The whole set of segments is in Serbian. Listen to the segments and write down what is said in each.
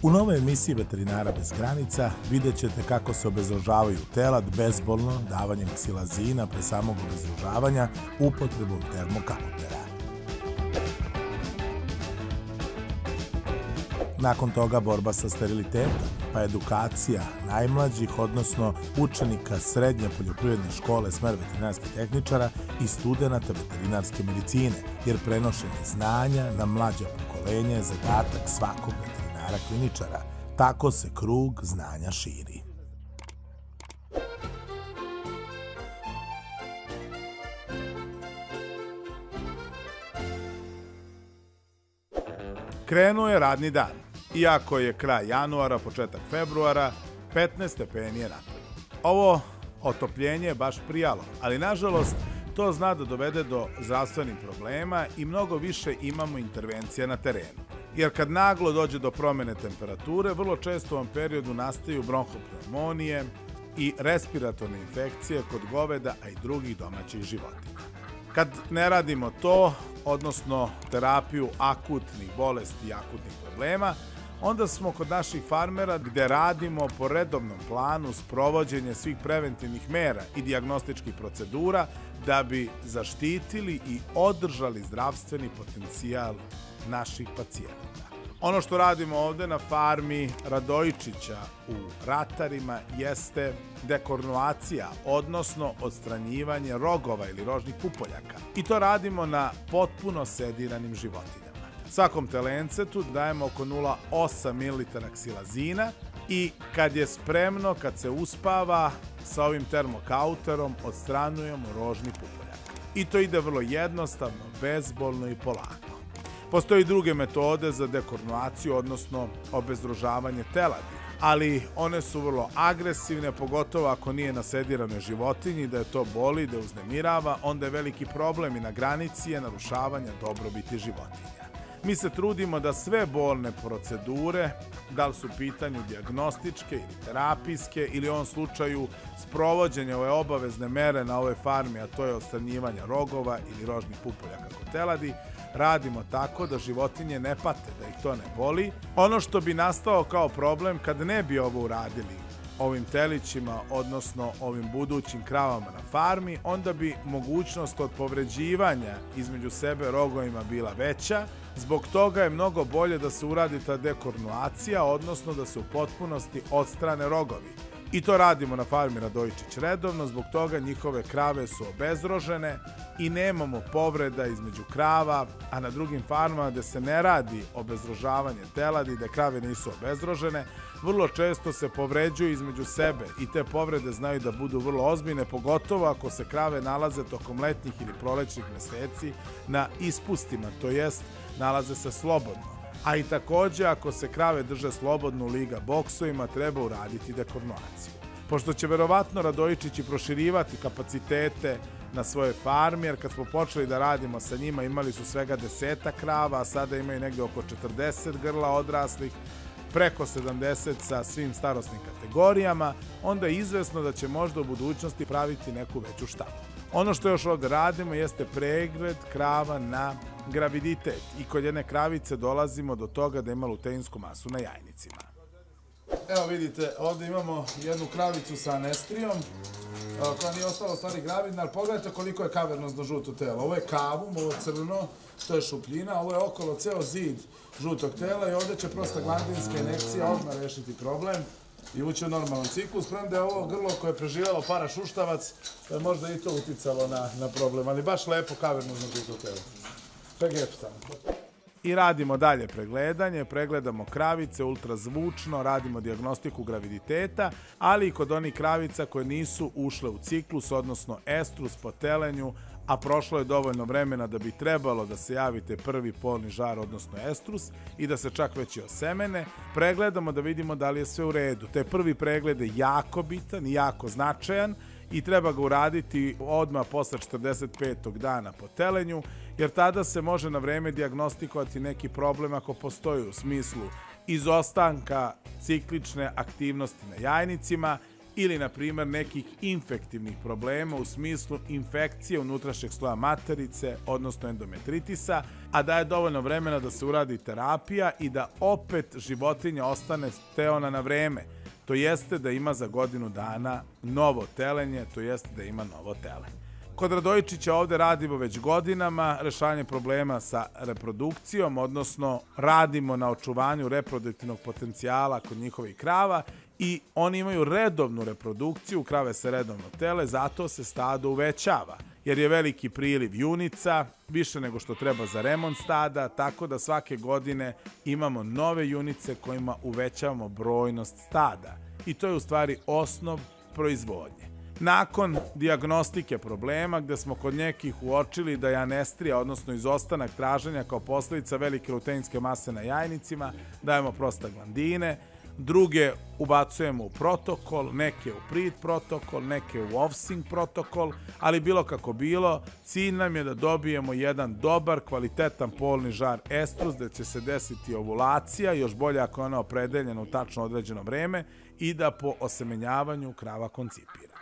U novoj emisiji Veterinara bez granica vidjet ćete kako se obezružavaju telad bezbolno davanjem silazina pre samog obezružavanja upotrebom termokautera. Nakon toga borba sa sterilitetom, pa edukacija najmlađih, odnosno učenika srednje poljoprivredne škole smer veterinarskih tehničara i studenata veterinarske medicine, jer prenošenje znanja na mlađa pokolenja je zadatak svakog veterinara kliničara. Tako se krug znanja širi. Krenuo je radni dan. Iako je kraj januara, početak februara, 15 stepeni je napolju. Ovo otopljenje je baš prijalo, ali nažalost to zna da dovede do zdravstvenih problema i mnogo više imamo intervencija na terenu. Jer kad naglo dođe do promene temperature, vrlo često u ovom periodu nastaju bronhopneumonije i respiratorne infekcije kod goveda, a i drugih domaćih životinja. Kad ne radimo to, odnosno terapiju akutnih bolesti i akutnih problema, onda smo kod naših farmera gde radimo po redovnom planu sprovođenje svih preventivnih mera i dijagnostičkih procedura da bi zaštitili i održali zdravstveni potencijal naših pacijenata. Ono što radimo ovde na farmi Radojičića u Ratarima jeste dekornuacija, odnosno odstranjivanje rogova ili rožnih pupoljaka. I to radimo na potpuno sediranim životinjama. Svakom telencetu dajemo oko 0,8 ml ksilazina i kad je spremno, kad se uspava, sa ovim termokauterom odstranujemo rožni pupoljak. I to ide vrlo jednostavno, bezbolno i polako. Postoje i druge metode za dekornuaciju, odnosno obezružavanje teladi, ali one su vrlo agresivne, pogotovo ako nije na sediranoj životinji, da je to boli, da je uznemirava, onda je veliki problem i na granici je narušavanja dobrobiti životinja. Mi se trudimo da sve bolne procedure, da li su u pitanju dijagnostičke ili terapijske ili u ovom slučaju sprovođenje ove obavezne mere na ovoj farmi, a to je odstranjivanje rogova ili rožnih pupoljaka kod teladi, radimo tako da životinje ne pate, da ih to ne boli. Ono što bi nastao kao problem kad ne bi ovo uradili ovim telićima, odnosno ovim budućim kravama na farmi, onda bi mogućnost od povređivanja između sebe rogovima bila veća. Zbog toga je mnogo bolje da se uradi ta dekornuacija, odnosno da se u potpunosti odstrane rogovi. I to radimo na farmi Radojičić redovno, zbog toga njihove krave su obezrožene i nemamo povreda između krava, a na drugim farmama gde se ne radi obezrožavanje teladi, gde krave nisu obezrožene, vrlo često se povređuju između sebe i te povrede znaju da budu vrlo ozbiljne, pogotovo ako se krave nalaze tokom letnjih ili prolećnih meseci na ispustima, to jest nalaze se slobodno. A i takođe, ako se krave drže slobodno u liga boksovima, treba uraditi dekornuaciju. Pošto će verovatno Radojičići proširivati kapacitete na svoje farmi, jer kad smo počeli da radimo sa njima imali su svega 10 krava, a sada imaju negde oko 40 grla odraslih, preko 70 sa svim starosnim kategorijama, onda je izvesno da će možda u budućnosti praviti neku veću štabu. Ono što još ovde radimo jeste pregled krava na graviditet i kod jedne kravice dolazimo do toga da ima luteinsku masu na jajnicima. Evo vidite, ovde imamo jednu kravicu sa anestrijom koja nije ostala u stvari gravidna, ali pogledajte koliko je kavernosno žuto telo. Ovo je kavum, ovo je crno, to je šupljina, ovo je okolo ceo zid žutog tela i ovde će prosta glandinska injekcija odmah rešiti problem i ući u normalan ciklus, premda je ovo grlo koje je preživjelo parašuštavac, da je možda i to uticalo na problem, ali baš lepo kavernosno žuto telo. I radimo dalje pregledanje, pregledamo kravice ultrazvučno, radimo dijagnostiku graviditeta, ali i kod onih kravica koje nisu ušle u ciklus, odnosno estrus po telenju, a prošlo je dovoljno vremena da bi trebalo da se javite prvi polni žar, odnosno estrus, i da se čak već i osemene, pregledamo da vidimo da li je sve u redu. Taj prvi pregled je jako bitan i jako značajan i treba ga uraditi odmah posle 45. dana po telenju, jer tada se može na vreme dijagnostikovati neki problem ako postoji u smislu izostanka ciklične aktivnosti na jajnicima ili, na primjer, nekih infektivnih problema u smislu infekcije unutrašnjeg sloja materice, odnosno endometritisa, a da je dovoljno vremena da se uradi terapija i da opet životinja ostane steona na vreme. To jeste da ima za godinu dana novo telenje, to jeste da ima novo tele. Kod Radojičića ovde radimo već godinama rešavanje problema sa reprodukcijom, odnosno radimo na očuvanju reproduktivnog potencijala kod njihovih krava i oni imaju redovnu reprodukciju, krave se redovno tele, zato se stado uvećava, jer je veliki priliv junica, više nego što treba za remont stada, tako da svake godine imamo nove junice kojima uvećavamo brojnost stada. I to je u stvari osnov proizvodnje. Nakon dijagnostike problema, gde smo kod nekih uočili da je anestrija, odnosno izostanak traženja kao posledica velike luteinske mase na jajnicima, dajemo prostaglandine, druge ubacujemo u protokol, neke u PRID protokol, neke u OFSING protokol, ali bilo kako bilo, cilj nam je da dobijemo jedan dobar, kvalitetan polni žar estrus, gde će se desiti ovulacija, još bolje ako je ona opredeljena u tačno određeno vreme, i da po osemenjavanju krava koncipira.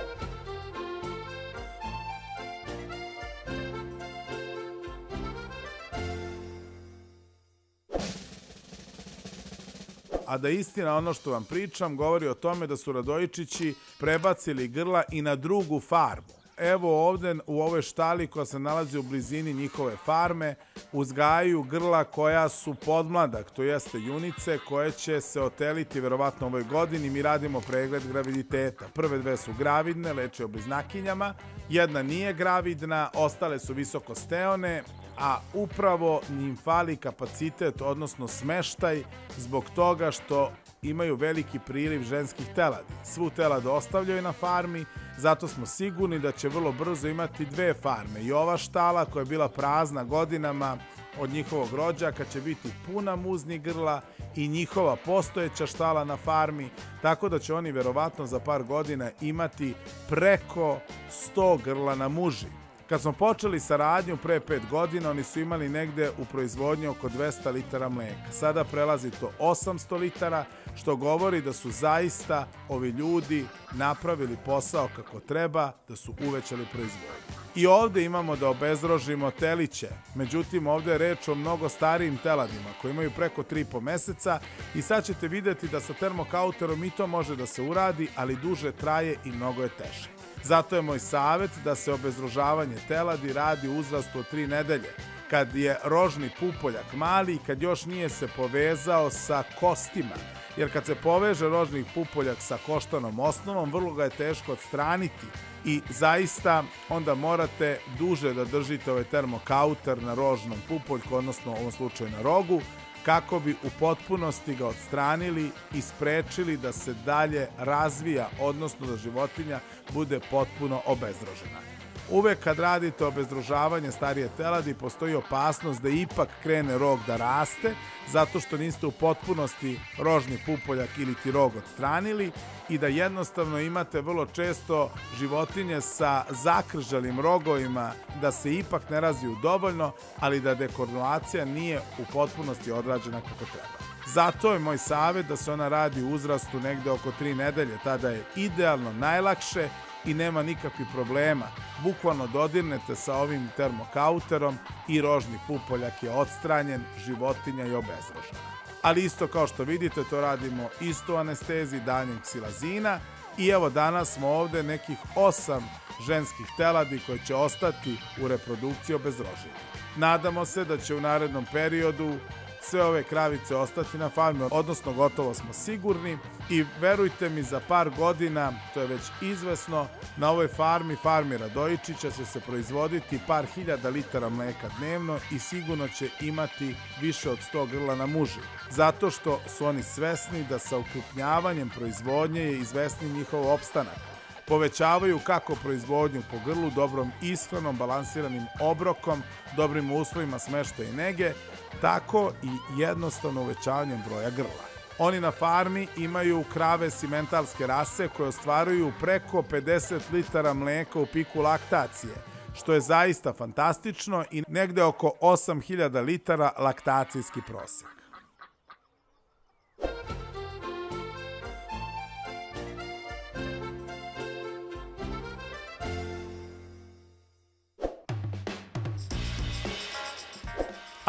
A da istina ono što vam pričam govori o tome da su Radojičići prebacili grla i na drugu farmu. Evo ovde u ovoj štali koja se nalazi u blizini njihove farme uzgajaju grla koja su podmladak, to jeste junice koje će se oteliti verovatno ovoj godini. Mi radimo pregled graviditeta. Prve dve su gravidne, leče o bliznakinjama, jedna nije gravidna, ostale su visoko steone, a upravo njim fali kapacitet, odnosno smeštaj, zbog toga što imaju veliki priliv ženskih teladi. Svu teladu ostavljaju na farmi, zato smo sigurni da će vrlo brzo imati dve farme. I ova štala koja je bila prazna godinama od njihovog rođaka će biti puna muznih grla i njihova postojeća štala na farmi, tako da će oni verovatno za par godina imati preko 100 grla na muži. Kad smo počeli saradnju pre 5 godina, oni su imali negde u proizvodnji oko 200 litara mleka. Sada prelazi to 800 litara, što govori da su zaista ovi ljudi napravili posao kako treba, da su uvećali proizvodnju. I ovde imamo da obezrožimo teliće, međutim ovde je reč o mnogo starijim teladima koji imaju preko 3,5 meseca i sad ćete videti da sa termokauterom i to može da se uradi, ali duže traje i mnogo je teže. Zato je moj savjet da se obezrožavanje teladi radi u uzrastu od 3 nedelje, kad je rožni pupoljak mali i kad još nije se povezao sa kostima. Jer kad se poveže rožni pupoljak sa koštanom osnovom, vrlo ga je teško odstraniti i zaista onda morate duže da držite ovaj termokauter na rožnom pupoljku, odnosno u ovom slučaju na rogu, kako bi u potpunosti ga odstranili i sprečili da se dalje razvija, odnosno da životinja bude potpuno obezrožena. Uvek kad radite obezrožavanje starije teladi, postoji opasnost da ipak krene rog da raste, zato što niste u potpunosti rožni pupoljak ili ti rog odstranili i da jednostavno imate vrlo često životinje sa zakržalim rogovima, da se ipak ne razviju dovoljno, ali da dekornuacija nije u potpunosti odrađena kako treba. Zato je moj savjet da se ona radi u uzrastu negde oko 3 nedelje, tada je idealno najlakše i nema nikakvih problema. Bukvalno dodirnete sa ovim termokauterom i rožni pupoljak je odstranjen, životinja je obezrožena. Ali isto kao što vidite, to radimo isto u anesteziji danjem ksilazina i evo danas smo ovde nekih 8 ženskih teladi koje će ostati u reprodukciji obezrožene. Nadamo se da će u narednom periodu sve ove kravice ostati na farmi, odnosno gotovo smo sigurni i verujte mi za par godina, to je već izvesno, na ovoj farmi Radojičića će se proizvoditi par hiljada litara mleka dnevno i sigurno će imati više od 100 grla na muži. Zato što su oni svesni da sa ukrupnjavanjem proizvodnje je izvesni njihov opstanak. Povećavaju kako proizvodnju po grlu, dobrom ishranom, balansiranim obrokom, dobrim uslovima smeštaja i nege, tako i jednostavno uvećavanjem broja grla. Oni na farmi imaju krave simentalske rase koje ostvaruju preko 50 litara mleka u piku laktacije, što je zaista fantastično i negde oko 8000 litara laktacijski prosek.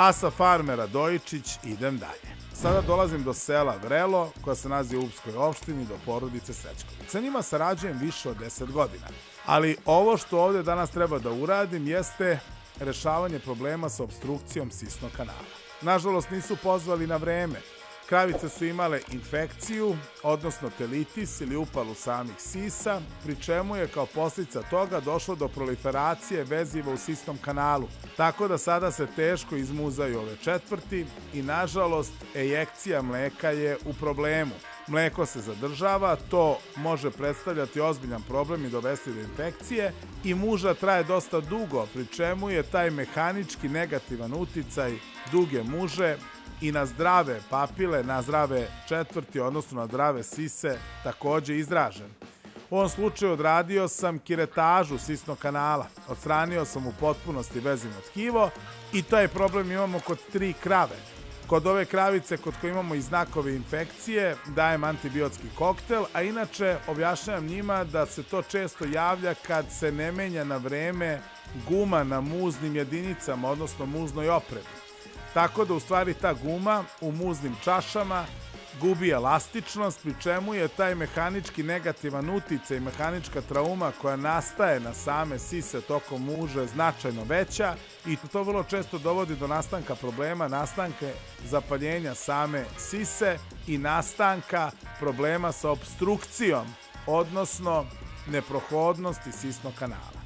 A sa farme Radojičić idem dalje. Sada dolazim do sela Vrelo, koja se nalazi u Upskoj opštini, do porodice Sečković. Sa njima sarađujem više od 10 godina. Ali ovo što ovde danas treba da uradim jeste rešavanje problema sa obstrukcijom sisnog kanala. Nažalost, nisu pozvali na vreme. Kravice su imale infekciju, odnosno telitis ili upalu samih sisa, pri čemu je kao posljedica toga došlo do proliferacije veziva u sisnom kanalu. Tako da sada se teško izmuzaju ove četvrti i nažalost ejekcija mleka je u problemu. Mleko se zadržava, to može predstavljati ozbiljan problem i dovesti do infekcije i muža traje dosta dugo, pri čemu je taj mehanički negativan uticaj duge muže i na zdrave papile, na zdrave četvrti, odnosno na zdrave sise, takođe izražen. U ovom slučaju odradio sam kiretažu sisnog kanala, odstranio sam u potpunosti vezivno tkivo i taj problem imamo kod 3 krave. Kod ove kravice kod koje imamo i znakove infekcije dajem antibiotski koktel, a inače objašnjavam njima da se to često javlja kad se ne menja na vreme guma na muznim jedinicama, odnosno muznoj opremi. Tako da u stvari ta guma u muznim čašama gubi elastičnost, pri čemu je taj mehanički negativan uticaj i mehanička trauma koja nastaje na same sise tokom muže značajno veća i to vrlo često dovodi do nastanka problema, nastanke zapaljenja same sise i nastanka problema sa obstrukcijom, odnosno neprohodnosti sisnog kanala.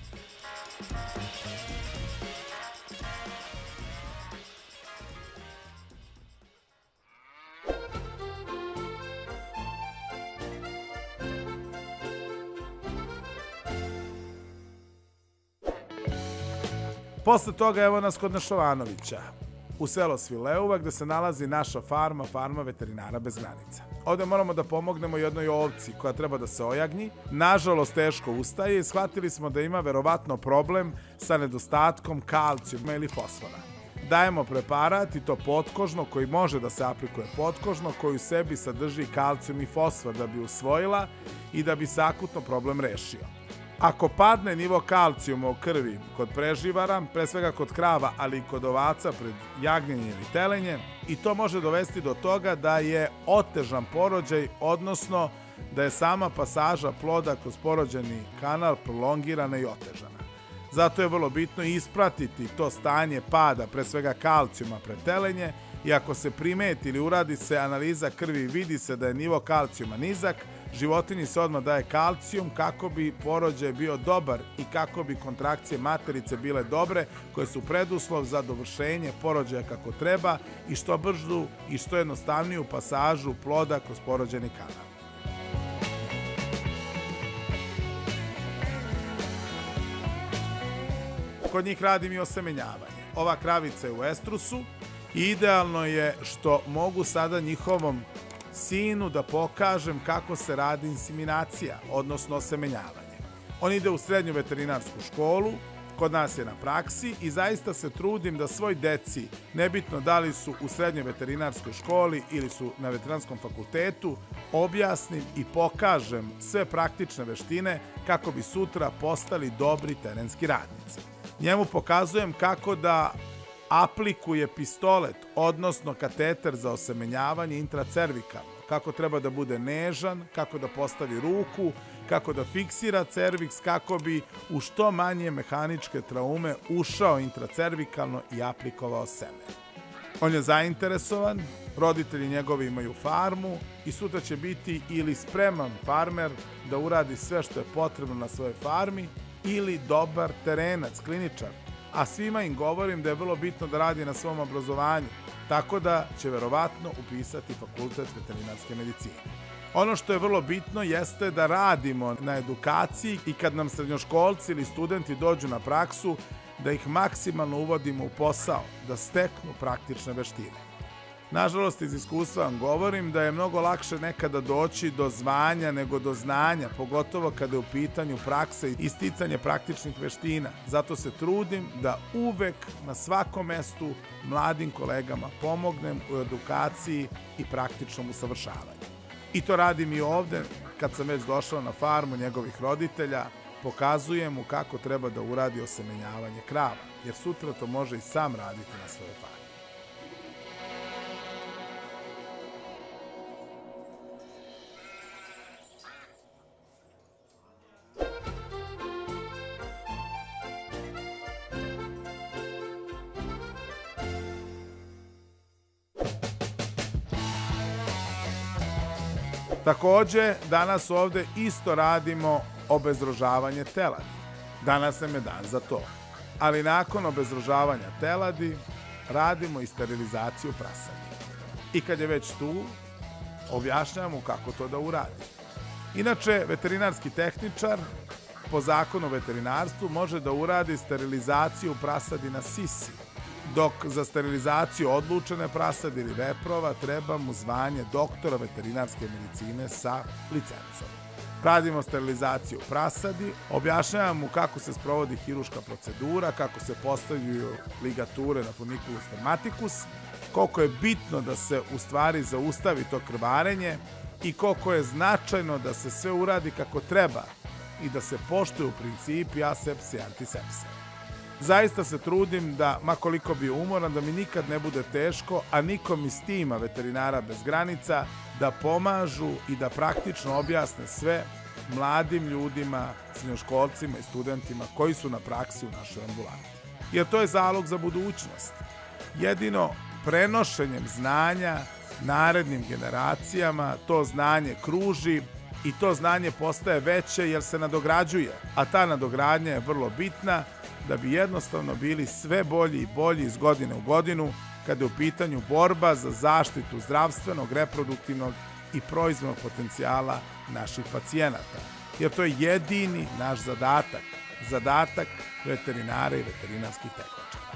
Posle toga evo nas kod Nešovanovića, u selo Svileuva gde se nalazi naša farma, farma veterinara bez granica. Ovde moramo da pomognemo jednoj ovci koja treba da se ojagnji. Nažalost, teško ustaje i shvatili smo da ima verovatno problem sa nedostatkom kalcijuma ili fosfora. Dajemo preparat i to potkožno koji može da se aplikuje potkožno, koji u sebi sadrži kalcijum i fosfor da bi usvojila i da bi se akutno problem rešio. Ako padne nivo kalcijuma u krvi kod preživara, pre svega kod krava, ali i kod ovaca pred jagnjenje ili telenje, i to može dovesti do toga da je otežan porođaj, odnosno da je sama pasaža ploda kroz porođajni kanal prolongirana i otežana. Zato je vrlo bitno ispratiti to stanje pada, pre svega kalcijuma pred telenje, i ako se primeti ili uradi se analiza krvi i vidi se da je nivo kalcijuma nizak, životinji se odmah daje kalcijum kako bi porođaj bio dobar i kako bi kontrakcije materice bile dobre, koje su preduslov za dovršenje porođaja kako treba i što bržu i što jednostavniju pasažu ploda kroz porođajni kanal. Kod njih radim i osemenjavanje. Ova kravica je u estrusu i idealno je što mogu sada njihovom sinu da pokažem kako se radi inseminacija, odnosno osemenjavanje. On ide u srednju veterinarsku školu, kod nas je na praksi i zaista se trudim da svoj deci, nebitno da li su u srednjoj veterinarskoj školi ili su na veterinarskom fakultetu, objasnim i pokažem sve praktične veštine kako bi sutra postali dobri terenski radnici. Njemu pokazujem kako da aplikuje pistolet, odnosno kateter za osemenjavanje intracervikalno, kako treba da bude nežan, kako da postavi ruku, kako da fiksira cerviks, kako bi u što manje mehaničke traume ušao intracervikalno i aplikovao seme. On je zainteresovan, roditelji njegovi imaju farmu i sutra će biti ili spreman farmer da uradi sve što je potrebno na svojoj farmi ili dobar terenac, kliničar. A svima im govorim da je vrlo bitno da radi na svom obrazovanju, tako da će verovatno upisati fakultet veterinarske medicine. Ono što je vrlo bitno jeste da radimo na edukaciji i kad nam srednjoškolci ili studenti dođu na praksu, da ih maksimalno uvodimo u posao, da steknu praktične veštine. Nažalost, iz iskustva vam govorim da je mnogo lakše nekada doći do zvanja nego do znanja, pogotovo kada je u pitanju praksa i sticanje praktičnih veština. Zato se trudim da uvek na svakom mestu mladim kolegama pomognem u edukaciji i praktičnom usavršavanju. I to radim i ovde, kad sam već došao na farmu njegovih roditelja, pokazujem mu kako treba da uradi osemenjavanje krava, jer sutra to može i sam raditi na svojoj farmi. Takođe, danas ovde isto radimo obezrožavanje teladi. Danas nam je dan za to. Ali nakon obezrožavanja teladi, radimo i sterilizaciju prasadi. I kad je već tu, objašnjavamo kako to da uradi. Inače, veterinarski tehničar po zakonu o veterinarstvu može da uradi sterilizaciju prasadi na sisi, dok za sterilizaciju odlučene prasadi ili veprova treba mu zvanje doktora veterinarske medicine sa licencom. Radimo sterilizaciju prasadi, objašnjavamo mu kako se sprovodi hiruška procedura, kako se postavljaju ligature na funiculus spermaticus, koliko je bitno da se u stvari zaustavi to krvarenje i koliko je značajno da se sve uradi kako treba i da se poštuju principi asepse i antisepse. Zaista se trudim da, makoliko bi umoran, da mi nikad ne bude teško, a nikom iz tima Veterinara bez granica, da pomažu i da praktično objasne sve mladim ljudima, srednjoškolcima i studentima koji su na praksi u našoj ambulanti. Jer to je zalog za budućnost. Jedino prenošenjem znanja narednim generacijama to znanje kruži i to znanje postaje veće jer se nadograđuje, a ta nadogradnja je vrlo bitna da bi jednostavno bili sve bolji i bolji iz godine u godinu kada je u pitanju borba za zaštitu zdravstvenog, reproduktivnog i proizvodnog potencijala naših pacijenata. Jer to je jedini naš zadatak, zadatak veterinara i veterinarskih tehničara.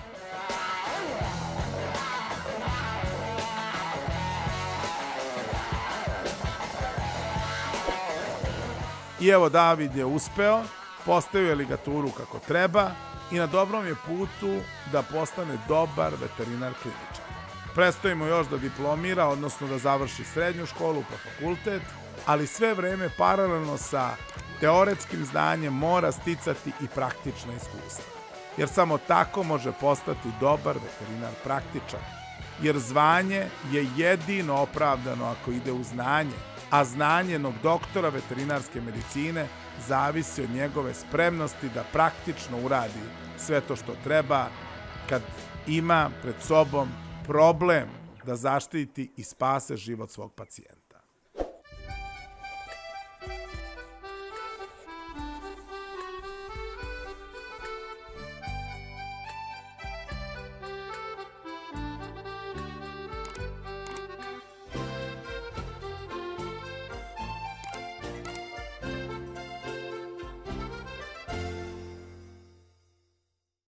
I evo, David je uspeo, postavio je ligaturu kako treba i na dobrom je putu da postane dobar veterinar kliničar. Predstoji mu još da diplomira, odnosno da završi srednju školu pa fakultet, ali sve vreme paralelno sa teoretskim znanjem mora sticati i praktično iskustvo. Jer samo tako može postati dobar veterinar praktičar. Jer zvanje je jedino opravdano ako ide u znanje, a znanje jednog doktora veterinarske medicine zavisi od njegove spremnosti da praktično uradi sve to što treba kad ima pred sobom problem da zaštiti i spase život svog pacijenta.